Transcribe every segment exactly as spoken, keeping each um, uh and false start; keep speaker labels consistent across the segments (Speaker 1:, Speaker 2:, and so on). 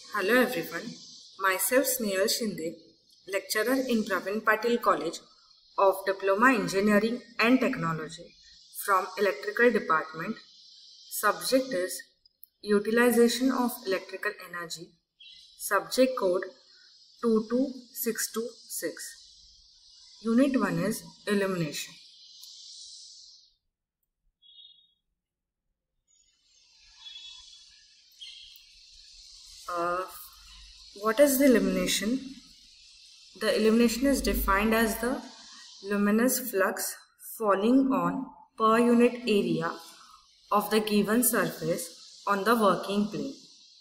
Speaker 1: Hello everyone, myself Snehal Shinde, lecturer in Pravin Patil College of Diploma Engineering and Technology from Electrical Department. Subject is Utilization of Electrical Energy. Subject code two two six two six. Unit one is Illumination. Uh, what is the illumination? The illumination is defined as the luminous flux falling on per unit area of the given surface on the working plane.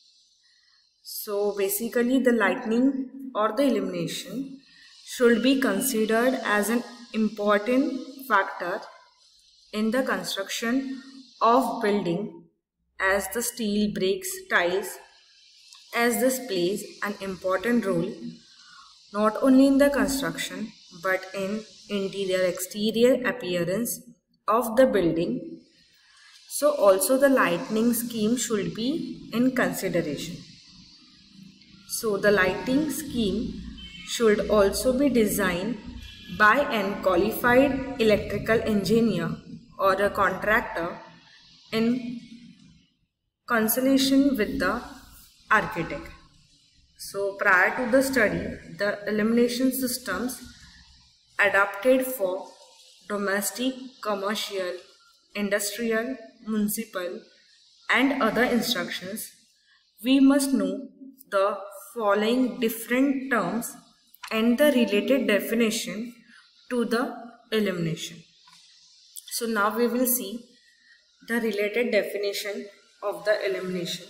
Speaker 1: So basically the lightning or the illumination should be considered as an important factor in the construction of building, as the steel, bricks, tiles, as this plays an important role not only in the construction but in interior exterior appearance of the building. So also the lighting scheme should be in consideration. So the lighting scheme should also be designed by an qualified electrical engineer or a contractor in consultation with the architect. So prior to the study, the illumination systems adapted for domestic, commercial, industrial, municipal and other instructions, we must know the following different terms and the related definition to the illumination. So now we will see the related definition of the illumination.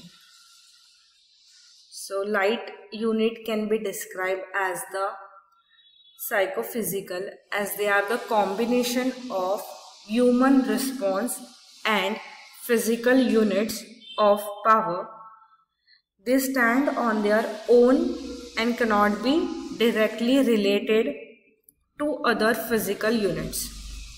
Speaker 1: So light unit can be described as the psychophysical, as they are the combination of human response and physical units of power. They stand on their own and cannot be directly related to other physical units.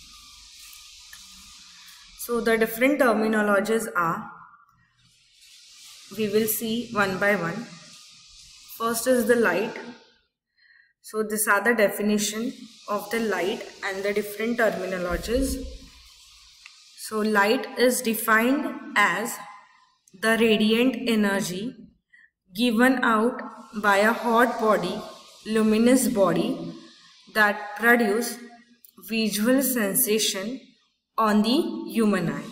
Speaker 1: So the different terminologies are, we will see one by one. First is the light. So these are the definition of the light and the different terminologies. So light is defined as the radiant energy given out by a hot body, luminous body that produce visual sensation on the human eye.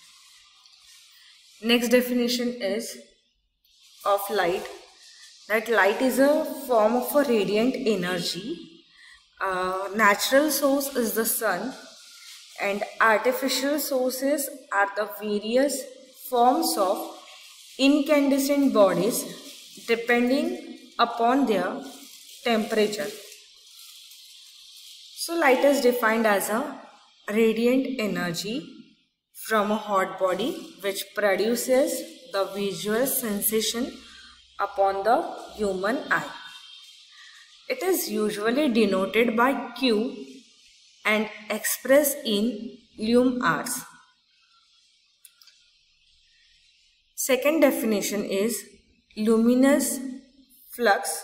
Speaker 1: Next definition is of light, that light is a form of a radiant energy. Uh, natural source is the sun and artificial sources are the various forms of incandescent bodies depending upon their temperature. So light is defined as a radiant energy from a hot body which produces the visual sensation upon the human eye. It is usually denoted by Q and expressed in lum hours. Second definition is luminous flux.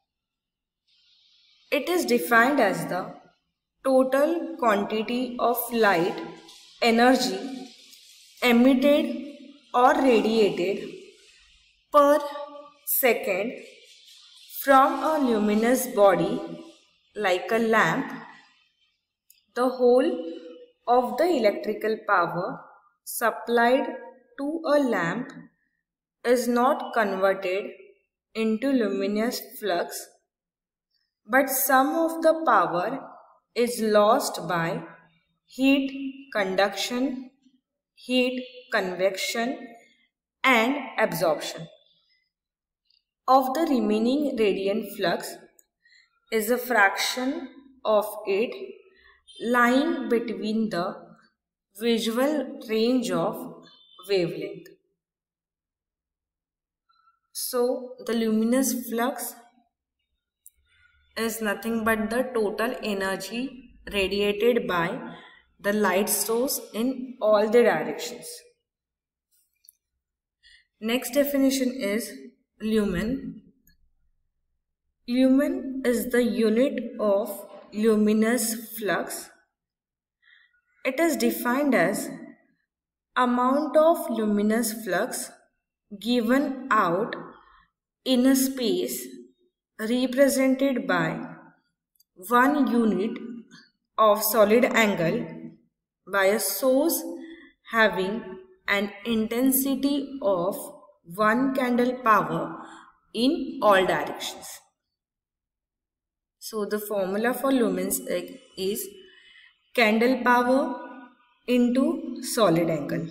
Speaker 1: It is defined as the total quantity of light energy emitted or radiated per second from a luminous body like a lamp. The whole of the electrical power supplied to a lamp is not converted into luminous flux, but some of the power is lost by heat conduction, heat convection and absorption. Of the remaining radiant flux is a fraction of it lying between the visual range of wavelength. So the luminous flux is nothing but the total energy radiated by the light source in all the directions. Next definition is lumen. Lumen is the unit of luminous flux. It is defined as amount of luminous flux given out in a space represented by one unit of solid angle by a source having an intensity of one candle power in all directions. So the formula for lumens is candle power into solid angle.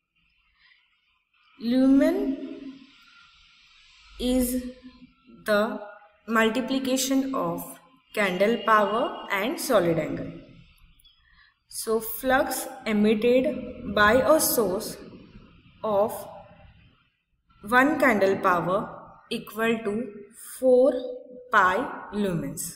Speaker 1: Lumen is the multiplication of candle power and solid angle. So flux emitted by a source of one candle power equal to four pi lumens.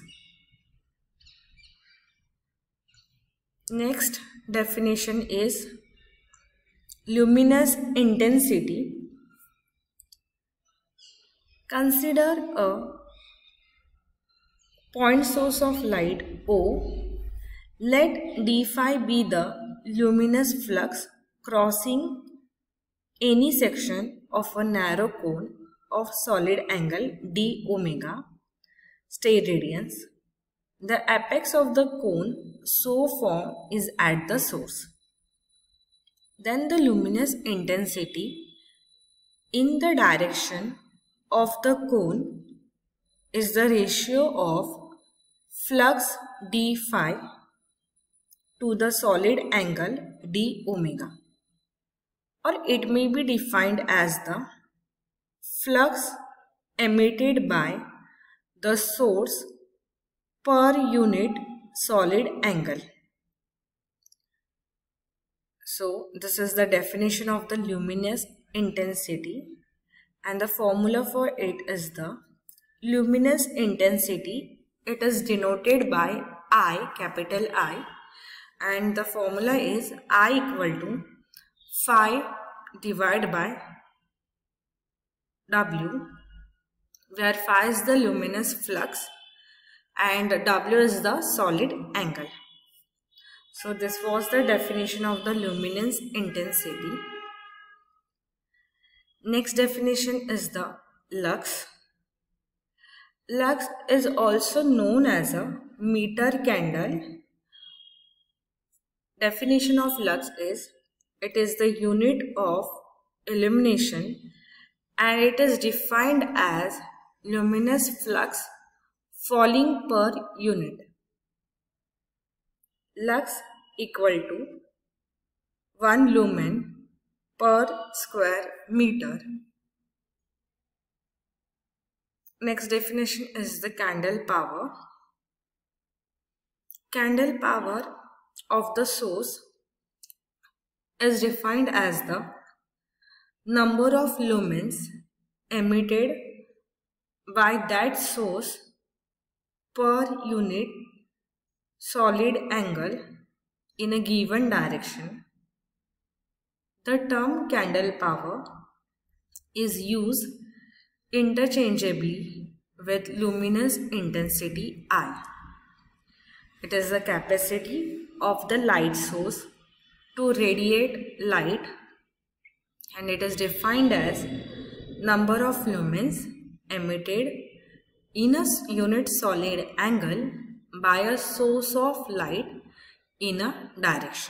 Speaker 1: Next definition is luminous intensity. Consider a point source of light O. Let d phi be the luminous flux crossing any section of a narrow cone of solid angle d omega steradians. The apex of the cone so formed is at the source. Then the luminous intensity in the direction of the cone is the ratio of flux d phi to the solid angle d omega, or it may be defined as the flux emitted by the source per unit solid angle. So this is the definition of the luminous intensity, and the formula for it is the luminous intensity. It is denoted by I, capital I, and the formula is I equal to phi divided by W, where phi is the luminous flux and W is the solid angle. So this was the definition of the luminous intensity. Next definition is the lux. Lux is also known as a meter candle. Definition of lux is it is the unit of illumination and it is defined as luminous flux falling per unit. Lux equal to one lumen per square meter. Next definition is the candle power. Candle power of the source is defined as the number of lumens emitted by that source per unit solid angle in a given direction. The term candle power is used interchangeably with luminous intensity I. It is the capacity of the light source to radiate light, and it is defined as number of lumens emitted in a unit solid angle by a source of light in a direction.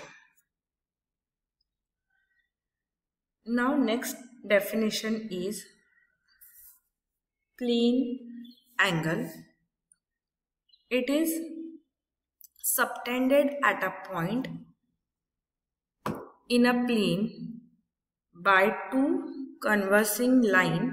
Speaker 1: Now next definition is plane angle. It is subtended at a point in a plane by two conversing lines,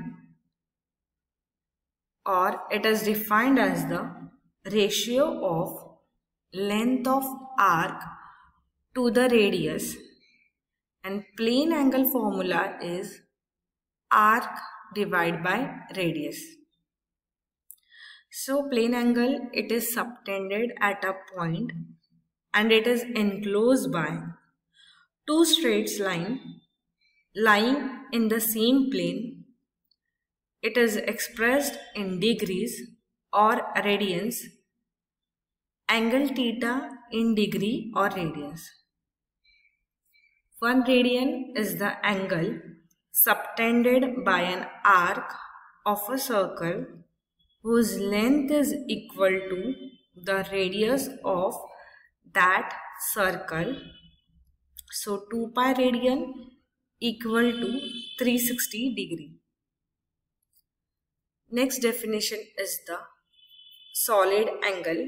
Speaker 1: or it is defined as the ratio of length of arc to the radius, and plane angle formula is arc divided by radius. So plane angle, it is subtended at a point and it is enclosed by two straight lines lying in the same plane it is expressed in degrees or radians, angle theta in degree or radians. One radian is the angle subtended by an arc of a circle whose length is equal to the radius of that circle. So two pi radian equal to three hundred sixty degree. Next definition is the solid angle.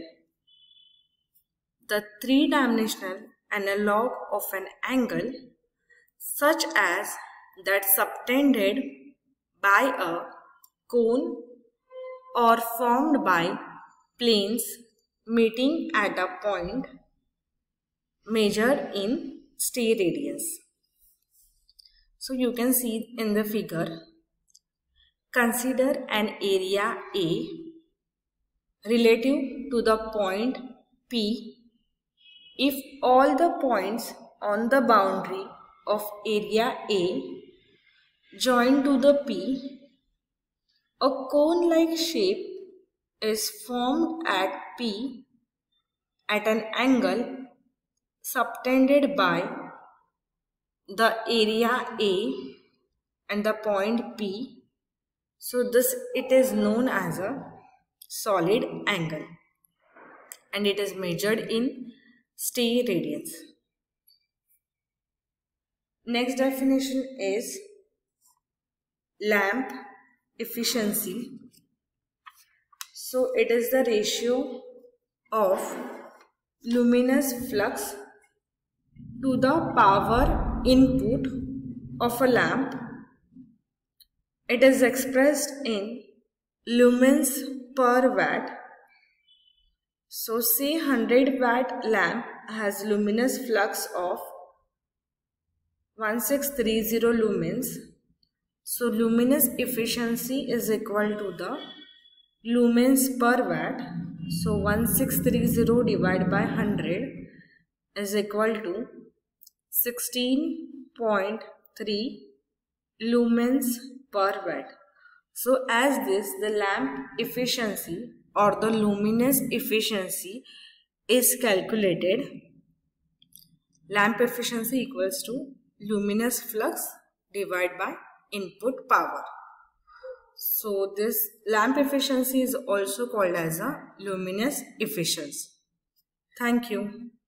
Speaker 1: The three-dimensional analog of an angle such as that subtended by a cone or formed by planes meeting at a point measured in steradians. So you can see in the figure, consider an area A relative to the point P if all the points on the boundary of area A join to the P. A cone-like shape is formed at P at an angle subtended by the area A and the point P. So this it is known as a solid angle and it is measured in steradians. Next definition is lamp efficiency. So it is the ratio of luminous flux to the power input of a lamp. It is expressed in lumens per watt. So say one hundred watt lamp has luminous flux of sixteen thirty lumens. So luminous efficiency is equal to the lumens per watt. So sixteen thirty divided by one hundred is equal to sixteen point three lumens per watt. So as this, the lamp efficiency or the luminous efficiency is calculated. Lamp efficiency equals to luminous flux divided by input power. So this lamp efficiency is also called as a luminous efficiency. Thank you.